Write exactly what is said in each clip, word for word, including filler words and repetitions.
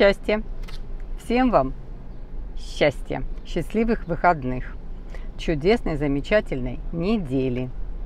счастья! Всем вам счастья! Счастливых выходных! Чудесной, замечательной недели!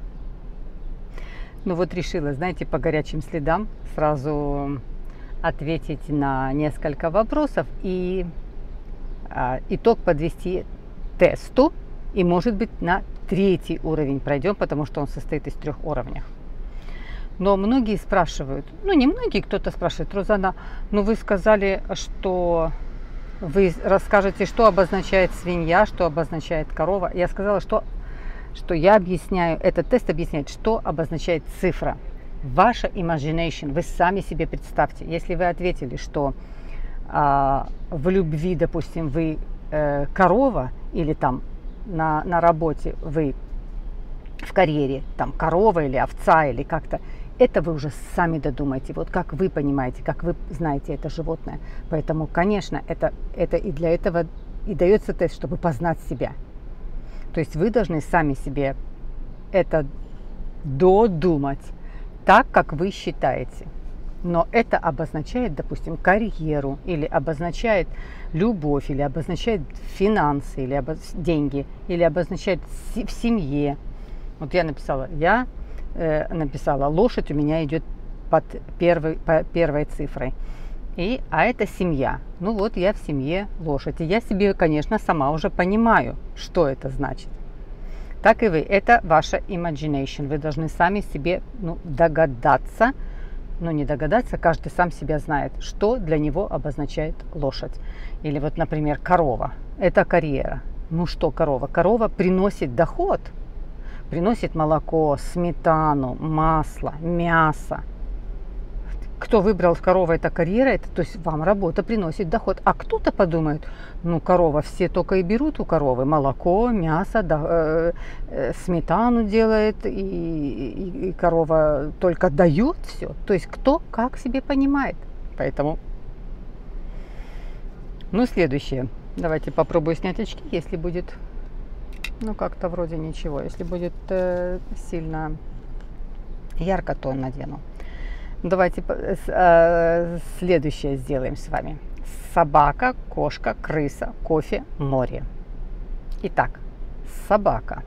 Ну вот решила, знаете, по горячим следам сразу ответить на несколько вопросов и а, итог подвести тесту. И, может быть, на третий уровень пройдем, потому что он состоит из трех уровней. Но многие спрашивают, ну не многие, кто-то спрашивает: Розана, ну вы сказали, что вы расскажете, что обозначает свинья, что обозначает корова. Я сказала, что, что я объясняю, этот тест объясняет, что обозначает цифра. Ваша imagination, вы сами себе представьте. Если вы ответили, что а, в любви, допустим, вы э, корова, или там на, на работе вы в карьере, там корова или овца, или как-то, это вы уже сами додумаете, вот как вы понимаете, как вы знаете это животное. Поэтому, конечно, это, это и для этого и дается тест, чтобы познать себя. То есть вы должны сами себе это додумать так, как вы считаете. Но это обозначает, допустим, карьеру, или обозначает любовь, или обозначает финансы, или обоз... деньги, или обозначает в семье. Вот я написала, я э, написала, лошадь у меня идет под первой, по первой цифрой. И, а это семья. Ну вот я в семье лошадь. И я себе, конечно, сама уже понимаю, что это значит. Так и вы. Это ваша imagination. Вы должны сами себе ну, догадаться, ну не догадаться, каждый сам себя знает, что для него обозначает лошадь. Или вот, например, корова. Это карьера. Ну что корова? Корова приносит доход. Приносит молоко, сметану, масло, мясо. Кто выбрал в корову это карьера, это, то есть вам работа приносит доход. А кто-то подумает, ну корова, все только и берут у коровы молоко, мясо, да, э, э, сметану делает, и, и, и корова только дает все. То есть кто как себе понимает. Поэтому, ну следующее. Давайте попробую снять очки, если будет, ну как-то вроде ничего. Если будет э, сильно ярко, то надену. Давайте э, следующее сделаем с вами. Собака, кошка, крыса, кофе, море. Итак, собака.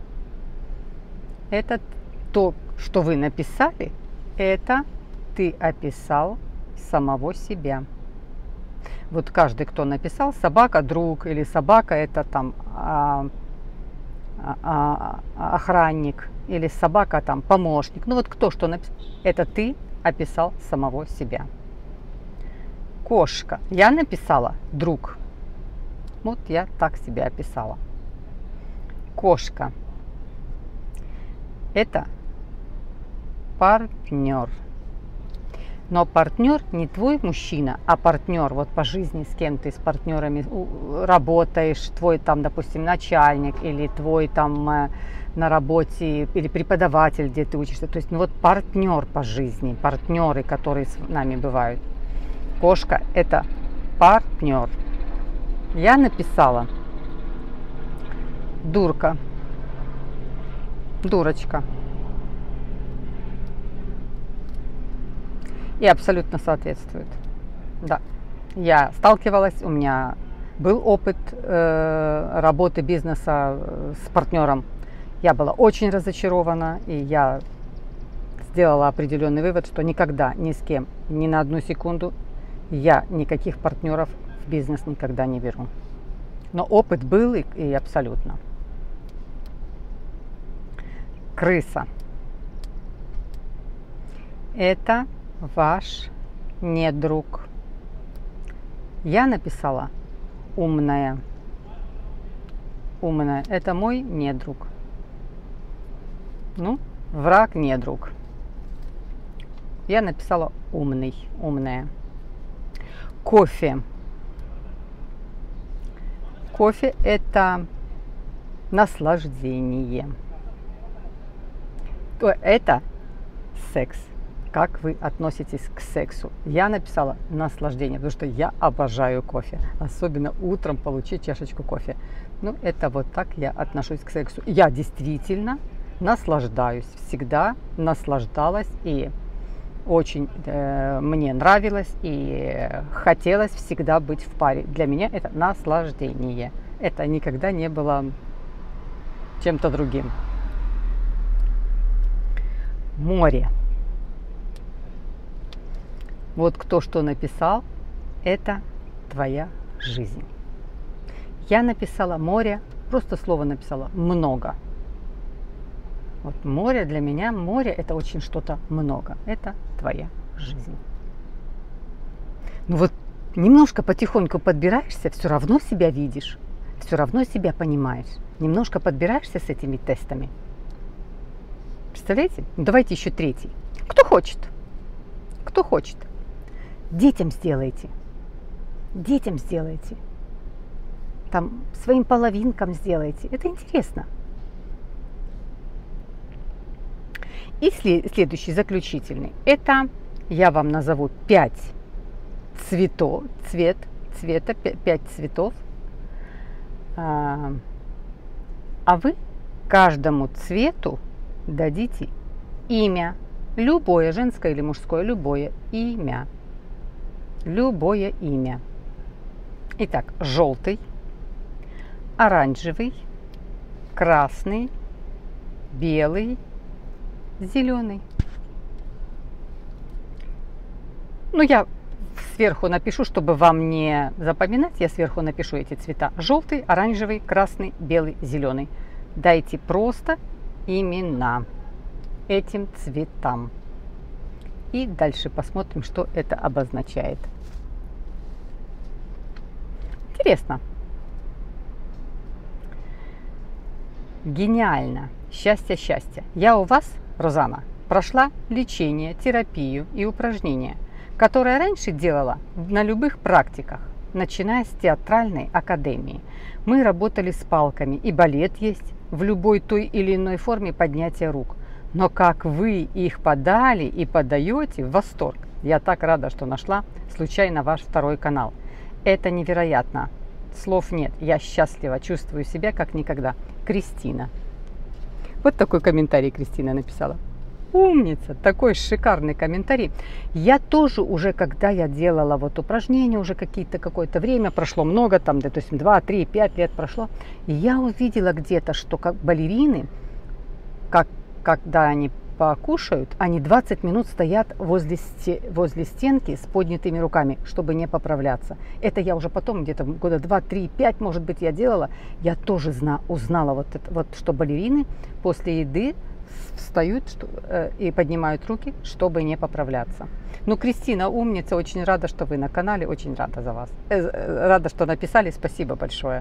Это то, что вы написали, это ты описал самого себя. Вот каждый, кто написал, собака друг, или собака это там а, а, а, охранник, или собака там помощник. Ну вот кто что написал, это ты описал самого себя. Кошка. Я написала друг. Вот я так себя описала. Кошка. Это партнер. Но партнер не твой мужчина, а партнер вот по жизни, с кем ты с партнерами работаешь, твой там, допустим, начальник, или твой там на работе, или преподаватель, где ты учишься. То есть, ну вот партнер по жизни, партнеры, которые с нами бывают. Кошка – это партнер. Я написала дурка, дурочка. И абсолютно соответствует. Да, я сталкивалась, у меня был опыт э, работы бизнеса с партнером. Я была очень разочарована, и я сделала определенный вывод, что никогда, ни с кем, ни на одну секунду я никаких партнеров в бизнес никогда не беру. Но опыт был и, и абсолютно. Крыса. Это ваш недруг. Я написала умная. Умная. Это мой недруг. Ну, враг, недруг. Я написала умный, умная. Кофе. Кофе – это наслаждение. Это секс. Как вы относитесь к сексу? Я написала наслаждение, потому что я обожаю кофе. Особенно утром получить чашечку кофе. Ну, это вот так я отношусь к сексу. Я действительно наслаждаюсь, всегда наслаждалась и очень э, мне нравилось и хотелось всегда быть в паре. Для меня это наслаждение. Это никогда не было чем-то другим. Море. Вот кто что написал, это твоя жизнь. Я написала море, просто слово написала много. Вот море для меня, море это очень что-то много. Это твоя жизнь. Ну вот немножко потихоньку подбираешься, все равно себя видишь, все равно себя понимаешь. Немножко подбираешься с этими тестами. Представляете? Ну, давайте еще третий. Кто хочет? Кто хочет? Детям сделайте. Детям сделайте. Там своим половинкам сделайте. Это интересно. И следующий, заключительный. Это я вам назову пять цветов, цвет, цвета, пять цветов. А вы каждому цвету дадите имя. Любое, женское или мужское, любое имя. Любое имя. Итак, желтый, оранжевый, красный, белый, зеленый. Ну, я сверху напишу, чтобы вам не запоминать, я сверху напишу эти цвета. Желтый, оранжевый, красный, белый, зеленый. Дайте просто имена этим цветам. И дальше посмотрим, что это обозначает. Интересно. Гениально. Счастье, счастье. Я у вас, Розана, прошла лечение, терапию и упражнения, которые раньше делала на любых практиках, начиная с театральной академии. Мы работали с палками, и балет есть в любой той или иной форме поднятия рук. Но как вы их подали и подаете, в восторг. Я так рада, что нашла случайно ваш второй канал. Это невероятно. Слов нет. Я счастлива, чувствую себя как никогда. Кристина. Вот такой комментарий Кристина написала. Умница, такой шикарный комментарий. Я тоже уже, когда я делала вот упражнения, уже какие-то какое-то время прошло, много там, то есть два, три, пять лет прошло, и я увидела где-то, что как балерины, как, когда они покушают, они двадцать минут стоят возле, сте, возле стенки с поднятыми руками, чтобы не поправляться. Это я уже потом, где-то года два, три, пять, может быть, я делала. Я тоже зна, узнала, вот, это, вот, что балерины после еды встают что, э, и поднимают руки, чтобы не поправляться. Ну, Кристина, умница, очень рада, что вы на канале, очень рада за вас. Э, рада, что написали, спасибо большое.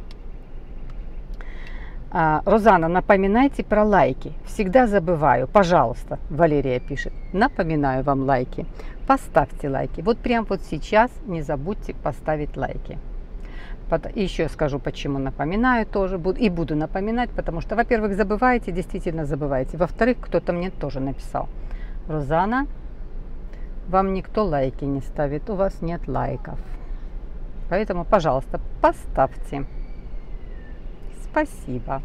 А, Розана, напоминайте про лайки. Всегда забываю. Пожалуйста, Валерия пишет. Напоминаю вам лайки. Поставьте лайки. Вот прямо вот сейчас не забудьте поставить лайки. И еще скажу, почему напоминаю тоже. И буду напоминать, потому что, во-первых, забываете, действительно забываете. Во-вторых, кто-то мне тоже написал. Розана, вам никто лайки не ставит. У вас нет лайков. Поэтому, пожалуйста, поставьте. Спасибо.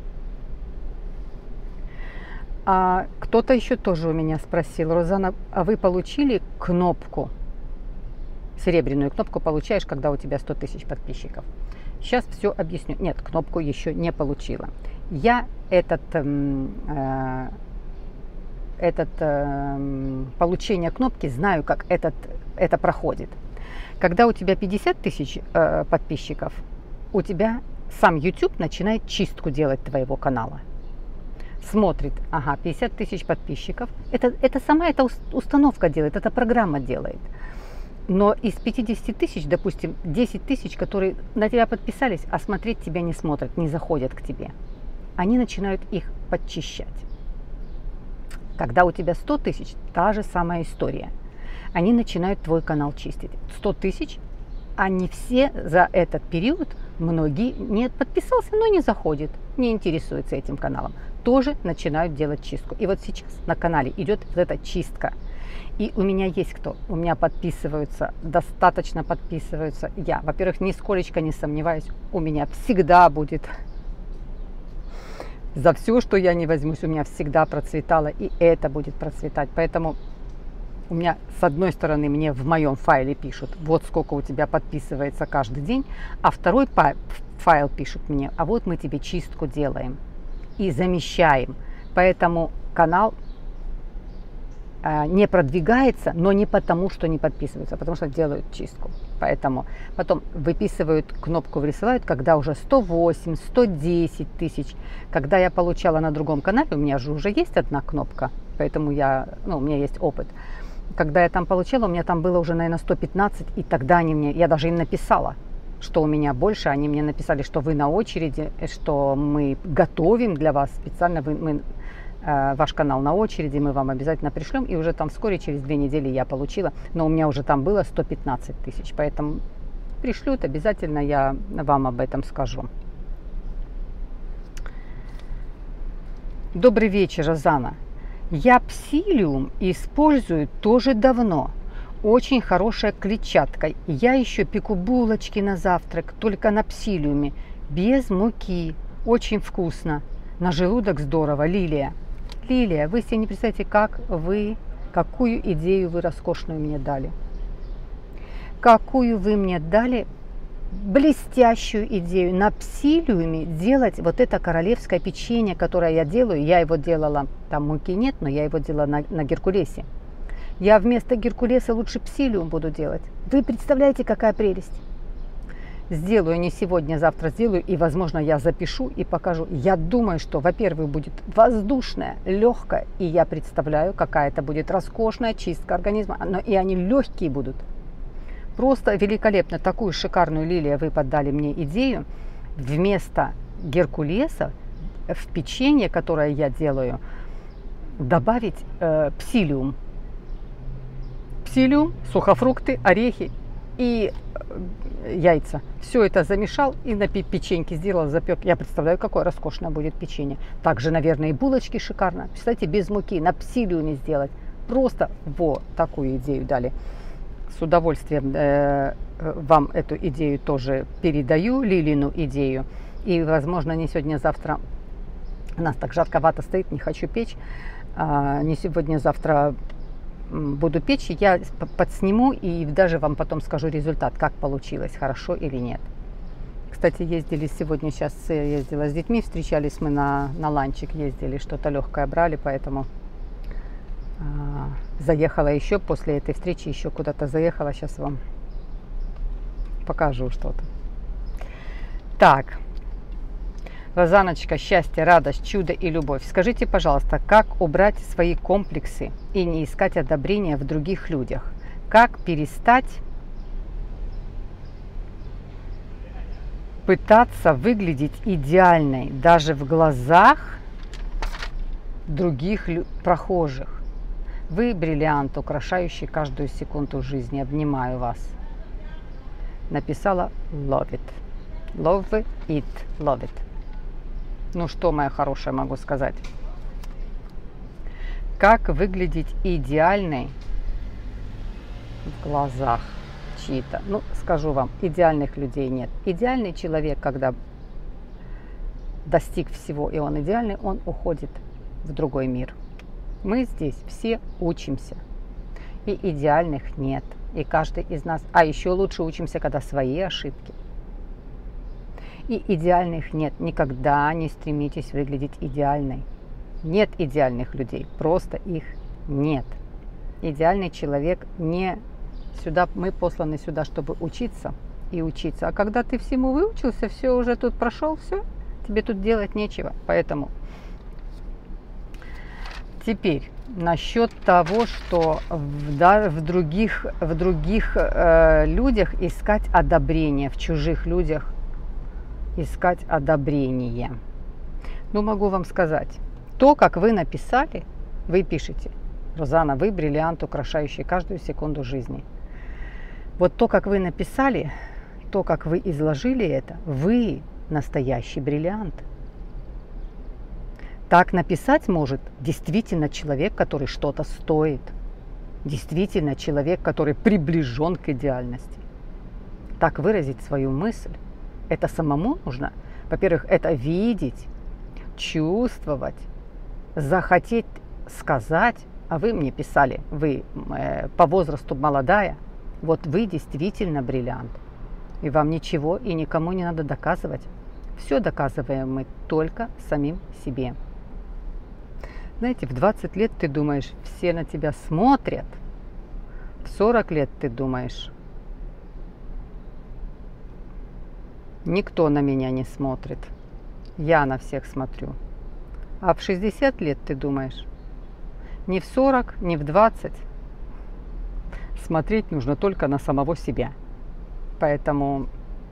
А кто-то еще тоже у меня спросил, Розана, а вы получили кнопку? Серебряную кнопку получаешь, когда у тебя сто тысяч подписчиков. Сейчас все объясню. Нет, кнопку еще не получила. Я этот, э, этот э, получение кнопки знаю, как этот, это проходит. Когда у тебя пятьдесят тысяч э, подписчиков, у тебя сам YouTube начинает чистку делать твоего канала. Смотрит, ага, пятьдесят тысяч подписчиков. Это, это сама эта установка делает, эта программа делает. Но из пятидесяти тысяч, допустим, десять тысяч, которые на тебя подписались, а смотреть тебя не смотрят, не заходят к тебе. Они начинают их подчищать. Когда у тебя сто тысяч, та же самая история. Они начинают твой канал чистить. сто тысяч, они все за этот период, многие не подписался, но не заходит, не интересуется этим каналом. Тоже начинают делать чистку. И вот сейчас на канале идет вот эта чистка. И у меня есть кто? У меня подписываются, достаточно подписываются. Я, во-первых, нисколечко не сомневаюсь, у меня всегда будет за все, что я не возьмусь, у меня всегда процветало, и это будет процветать. Поэтому у меня с одной стороны мне в моем файле пишут, вот сколько у тебя подписывается каждый день, а второй файл пишут мне, а вот мы тебе чистку делаем и замещаем. Поэтому канал э, не продвигается, но не потому, что не подписываются, а потому что делают чистку. Поэтому потом выписывают кнопку, присылают, когда уже сто восемь, сто десять тысяч. Когда я получала на другом канале, у меня же уже есть одна кнопка, поэтому я, ну, у меня есть опыт. Когда я там получала, у меня там было уже, наверное, сто пятнадцать, и тогда они мне, я даже им написала, что у меня больше, они мне написали, что вы на очереди, что мы готовим для вас специально, вы, мы, э, ваш канал на очереди, мы вам обязательно пришлем, и уже там вскоре, через две недели я получила, но у меня уже там было сто пятнадцать тысяч, поэтому пришлют, обязательно я вам об этом скажу. Добрый вечер, Розана. Я псилиум использую тоже давно. Очень хорошая клетчатка. Я еще пеку булочки на завтрак, только на псилиуме, без муки. Очень вкусно. На желудок здорово. Лилия. Лилия, вы себе не представляете, как вы, какую идею вы роскошную мне дали. Какую вы мне дали блестящую идею на псилиуме делать вот это королевское печенье, которое я делаю. Я его делала, там муки нет, но я его делала на, на геркулесе. Я вместо геркулеса лучше псилиум буду делать. Вы представляете, какая прелесть? Сделаю не сегодня, завтра сделаю, и, возможно, я запишу и покажу. Я думаю, что, во-первых, будет воздушная, легкая, и я представляю, какая это будет роскошная чистка организма, но и они легкие будут. Просто великолепно. Такую шикарную, Лилия, вы поддали мне идею. Вместо геркулеса в печенье, которое я делаю, добавить э, псилиум. Псилиум, сухофрукты, орехи и э, яйца. Все это замешал и на печеньке сделал, запек. Я представляю, какое роскошное будет печенье. Также, наверное, и булочки шикарно. Представляете, без муки, на псилиуме сделать. Просто вот такую идею дали. С удовольствием э, вам эту идею тоже передаю, Лилину идею. И, возможно, не сегодня, завтра. У нас так жарковато стоит, не хочу печь. А, не сегодня, завтра буду печь. Я подсниму и даже вам потом скажу результат, как получилось, хорошо или нет. Кстати, ездили сегодня, сейчас ездила с детьми, встречались мы на, на ланчик, ездили, что-то легкое брали, поэтому... Заехала еще после этой встречи, еще куда-то заехала. Сейчас вам покажу что-то. Так, Розаночка, счастье, радость, чудо и любовь. Скажите, пожалуйста, как убрать свои комплексы и не искать одобрения в других людях? Как перестать пытаться выглядеть идеальной даже в глазах других прохожих? Вы бриллиант, украшающий каждую секунду жизни. Обнимаю вас. Написала love it. Love it. Love it. Ну что, моя хорошая, могу сказать? Как выглядеть идеальной в глазах чьи-то? Ну, скажу вам, идеальных людей нет. Идеальный человек, когда достиг всего, и он идеальный, он уходит в другой мир. Мы здесь все учимся, и идеальных нет, и каждый из нас, а еще лучше учимся, когда свои ошибки. И идеальных нет, никогда не стремитесь выглядеть идеальной. Нет идеальных людей, просто их нет. Идеальный человек не сюда, мы посланы сюда, чтобы учиться и учиться, а когда ты всему выучился, все уже тут прошел, все, тебе тут делать нечего, поэтому... Теперь насчет того, что в, да, в других, в других э, людях искать одобрение, в чужих людях искать одобрение. Ну, могу вам сказать, то, как вы написали, вы пишете: Розана, вы бриллиант, украшающий каждую секунду жизни. Вот то, как вы написали, то, как вы изложили это, вы настоящий бриллиант. Так написать может действительно человек, который что-то стоит. Действительно человек, который приближен к идеальности. Так выразить свою мысль, это самому нужно. Во-первых, это видеть, чувствовать, захотеть сказать, а вы мне писали, вы э, по возрасту молодая, вот вы действительно бриллиант. И вам ничего и никому не надо доказывать. Все доказываем мы только самим себе. Знаете, в двадцать лет ты думаешь, все на тебя смотрят. В сорок лет ты думаешь, никто на меня не смотрит. Я на всех смотрю. А в шестьдесят лет ты думаешь, не в сорок, не в двадцать. Смотреть нужно только на самого себя. Поэтому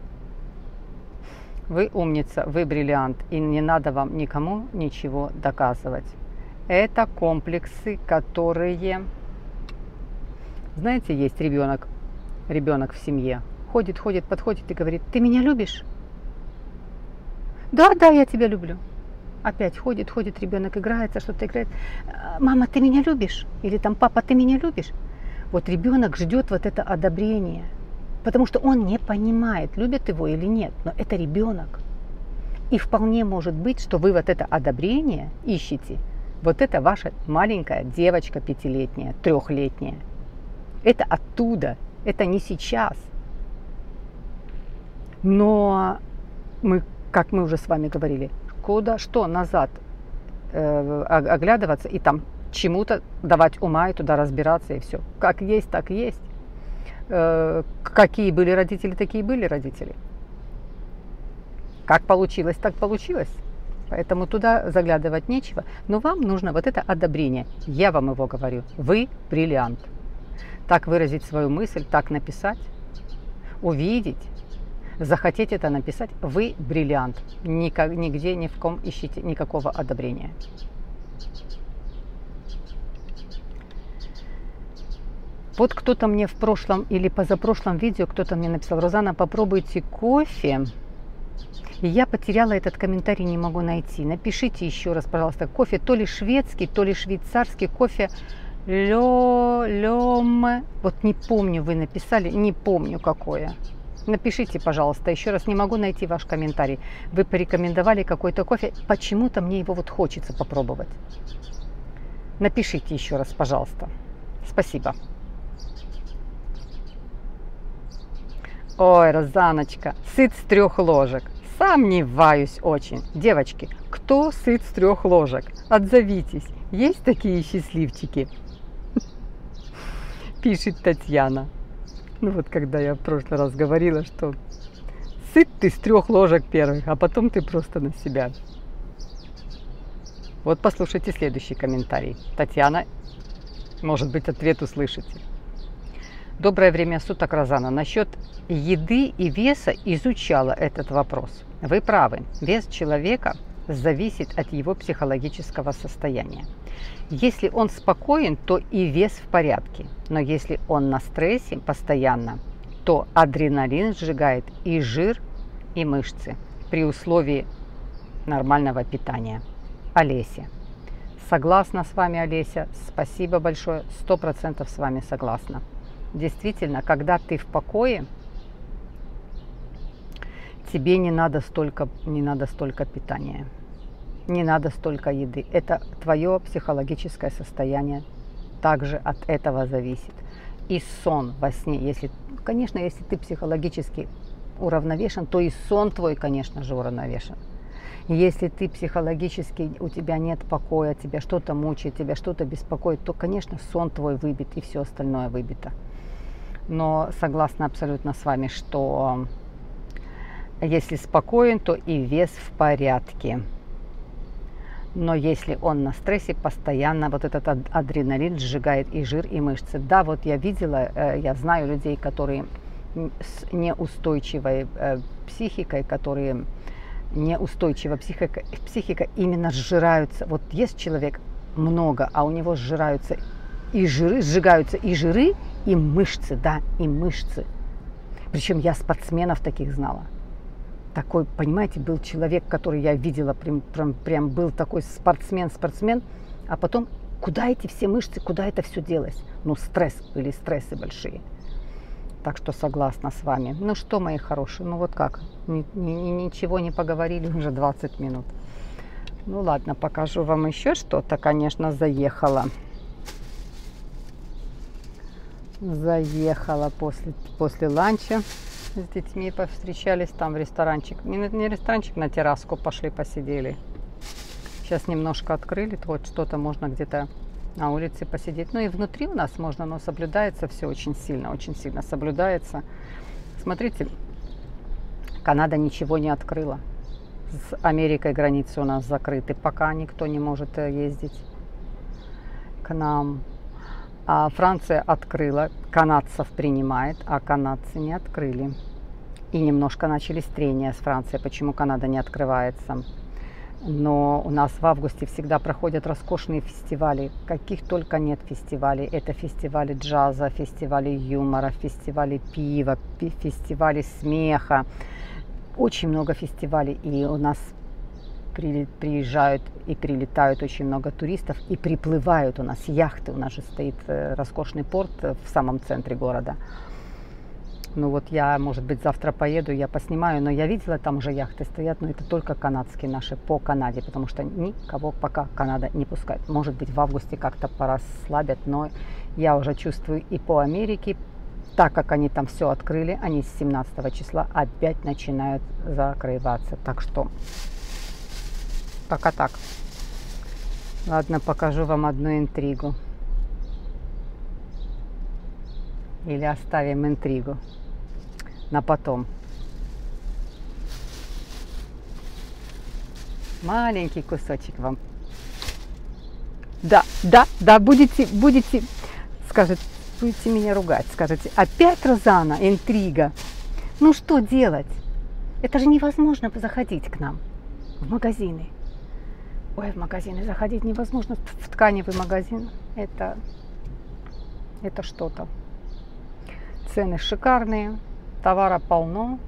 вы умница, вы бриллиант, и не надо вам никому ничего доказывать. Это комплексы, которые, знаете, есть ребенок, ребенок в семье, ходит, ходит, подходит и говорит, ты меня любишь? Да, да, я тебя люблю. Опять ходит, ходит, ребенок играется, что-то играет. Мама, ты меня любишь? Или там, папа, ты меня любишь? Вот ребенок ждет вот это одобрение. Потому что он не понимает, любит его или нет, но это ребенок. И вполне может быть, что вы вот это одобрение ищете. Вот это ваша маленькая девочка пятилетняя, трехлетняя. Это оттуда, это не сейчас. Но мы, как мы уже с вами говорили, куда, что назад э, оглядываться и там чему-то давать ума и туда разбираться и все. Как есть, так есть. Какие были родители, такие были родители. Как получилось, так получилось. Поэтому туда заглядывать нечего. Но вам нужно вот это одобрение. Я вам его говорю. Вы бриллиант. Так выразить свою мысль, так написать, увидеть, захотеть это написать. Вы бриллиант. Никак, нигде, ни в ком ищите никакого одобрения. Вот кто-то мне в прошлом или позапрошлом видео, кто-то мне написал, Розана, попробуйте кофе. И я потеряла этот комментарий, не могу найти. Напишите еще раз, пожалуйста, кофе то ли шведский, то ли швейцарский, кофе лё, лём. Вот не помню, вы написали, не помню какое. Напишите, пожалуйста, еще раз, не могу найти ваш комментарий. Вы порекомендовали какой-то кофе, почему-то мне его вот хочется попробовать. Напишите еще раз, пожалуйста. Спасибо. Ой, Розаночка, сыт с трех ложек. Сомневаюсь очень. Девочки, кто сыт с трех ложек? Отзовитесь. Есть такие счастливчики? Пишет Татьяна. Ну вот, когда я в прошлый раз говорила, что сыт ты с трех ложек первых, а потом ты просто на себя. Вот послушайте следующий комментарий. Татьяна, может быть, ответ услышите. Доброе время суток, Розана. Насчет еды и веса изучала этот вопрос. Вы правы. Вес человека зависит от его психологического состояния. Если он спокоен, то и вес в порядке. Но если он на стрессе постоянно, то адреналин сжигает и жир, и мышцы при условии нормального питания. Олеся. Согласна с вами, Олеся. Спасибо большое. Сто процентов с вами согласна. Действительно, когда ты в покое, тебе не надо столько, не надо столько питания, не надо столько еды. Это твое психологическое состояние также от этого зависит. И сон во сне, если, конечно, если ты психологически уравновешен, то и сон твой, конечно же, уравновешен. Если ты психологически, у тебя нет покоя, тебя что-то мучает, тебя что-то беспокоит, то, конечно, сон твой выбит и все остальное выбито. Но согласна абсолютно с вами, что если спокоен, то и вес в порядке. Но если он на стрессе, постоянно вот этот адреналин сжигает и жир, и мышцы. Да, вот я видела, я знаю людей, которые с неустойчивой психикой, которые неустойчива психика, психика именно сжираются. Вот есть человек много, а у него сжираются и жиры, сжигаются и жиры, и мышцы, да, и мышцы. Причем я спортсменов таких знала. Такой, понимаете, был человек, который я видела, прям, прям, прям был такой спортсмен-спортсмен, а потом, куда эти все мышцы, куда это все делось? Ну, стресс, были стрессы большие. Так что согласна с вами. Ну что, мои хорошие, ну вот как, ни, ни, ничего не поговорили, уже двадцать минут. Ну ладно, покажу вам еще что-то, конечно, заехала. Заехала после, после ланча с детьми, повстречались там в ресторанчик. Не, не ресторанчик, на терраску пошли, посидели. Сейчас немножко открыли, вот что-то можно где-то на улице посидеть. Ну и внутри у нас можно, но соблюдается все очень сильно, очень сильно соблюдается. Смотрите, Канада ничего не открыла. С Америкой границы у нас закрыты, пока никто не может ездить к нам. А Франция открыла, канадцев принимает, а канадцы не открыли. И немножко начались трения с Францией, почему Канада не открывается. Но у нас в августе всегда проходят роскошные фестивали, каких только нет фестивалей. Это фестивали джаза, фестивали юмора, фестивали пива, фестивали смеха. Очень много фестивалей, и у нас приезжают и прилетают очень много туристов, и приплывают у нас яхты. У нас же стоит роскошный порт в самом центре города. Ну вот я, может быть, завтра поеду, я поснимаю, но я видела, там уже яхты стоят, но это только канадские наши, по Канаде, потому что никого пока Канада не пускает. Может быть, в августе как-то порасслабят, но я уже чувствую и по Америке, так как они там все открыли, они с семнадцатого числа опять начинают закрываться. Так что пока так. Ладно, покажу вам одну интригу. Или оставим интригу на потом. Маленький кусочек вам. Да, да, да, будете, будете, скажет, будете меня ругать, скажете, опять Розана, интрига. Ну что делать? Это же невозможно заходить к нам в магазины. Ой, в магазины заходить невозможно. В тканевый магазин это, это что-то. Цены шикарные, товара полно,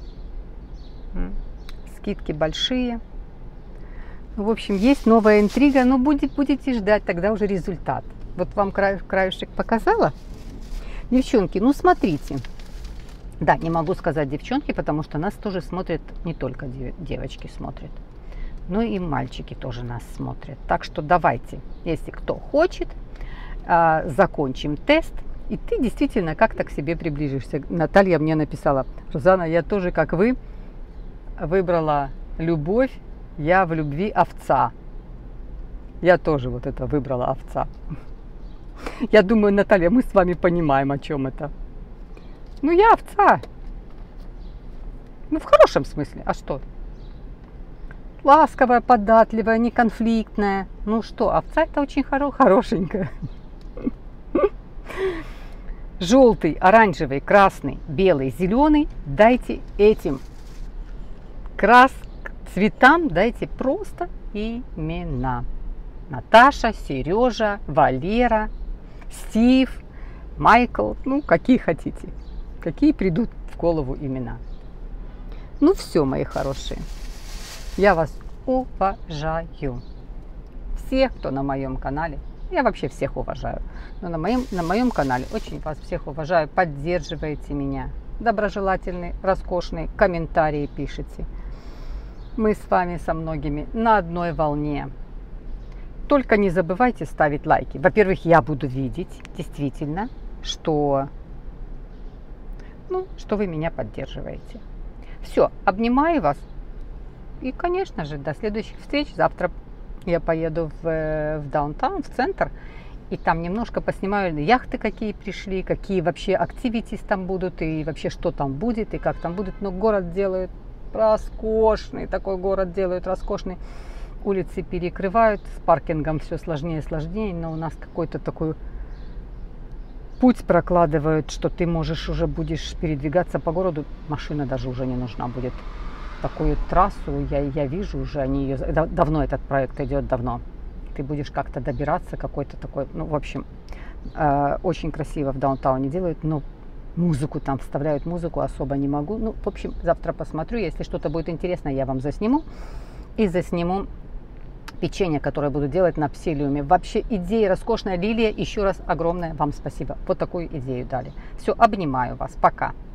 скидки большие. Ну, в общем, есть новая интрига, но будет, будете ждать тогда уже результат. Вот вам край, краешек показала. Девчонки, ну смотрите. Да, не могу сказать девчонки, потому что нас тоже смотрят, не только девочки смотрят, но и мальчики тоже нас смотрят. Так что давайте, если кто хочет, закончим тест. И ты действительно как-то к себе приближишься. Наталья мне написала: Розана, я тоже, как вы, выбрала любовь, я в любви овца. Я тоже вот это выбрала овца. Я думаю, Наталья, мы с вами понимаем, о чем это. Ну, я овца. Ну, в хорошем смысле. А что? Ласковая, податливая, неконфликтная. Ну что, овца это очень хоро- хорошенькая. Желтый, оранжевый, красный, белый, зеленый. Дайте этим крас цветам, дайте просто имена. Наташа, Сережа, Валера, Стив, Майкл. Ну, какие хотите. Какие придут в голову имена. Ну все, мои хорошие. Я вас уважаю. Всех, кто на моем канале. Я вообще всех уважаю. Но на моем, на моем канале очень вас всех уважаю. Поддерживаете меня. Доброжелательные, роскошные комментарии пишите. Мы с вами со многими на одной волне. Только не забывайте ставить лайки. Во-первых, я буду видеть действительно, что, ну, что вы меня поддерживаете. Все, обнимаю вас. И, конечно же, до следующих встреч. Завтра я поеду в, в даунтаун, в центр, и там немножко поснимаю яхты, какие пришли, какие вообще активитис там будут, и вообще что там будет, и как там будет. Но город делают роскошный, такой город делают роскошный. Улицы перекрывают, с паркингом все сложнее и сложнее, но у нас какой-то такой путь прокладывают, что ты можешь уже будешь передвигаться по городу, машина даже уже не нужна будет. Такую трассу я, я вижу уже, они ее, давно этот проект идет, давно. Ты будешь как-то добираться, какой-то такой, ну, в общем, э, очень красиво в даунтауне делают, но музыку там вставляют, музыку особо не могу. Ну, в общем, завтра посмотрю, если что-то будет интересно, я вам засниму. И засниму печенье, которое буду делать на псилиуме. Вообще идея роскошная. Лилия, еще раз огромное вам спасибо. Вот такую идею дали. Все, обнимаю вас. Пока.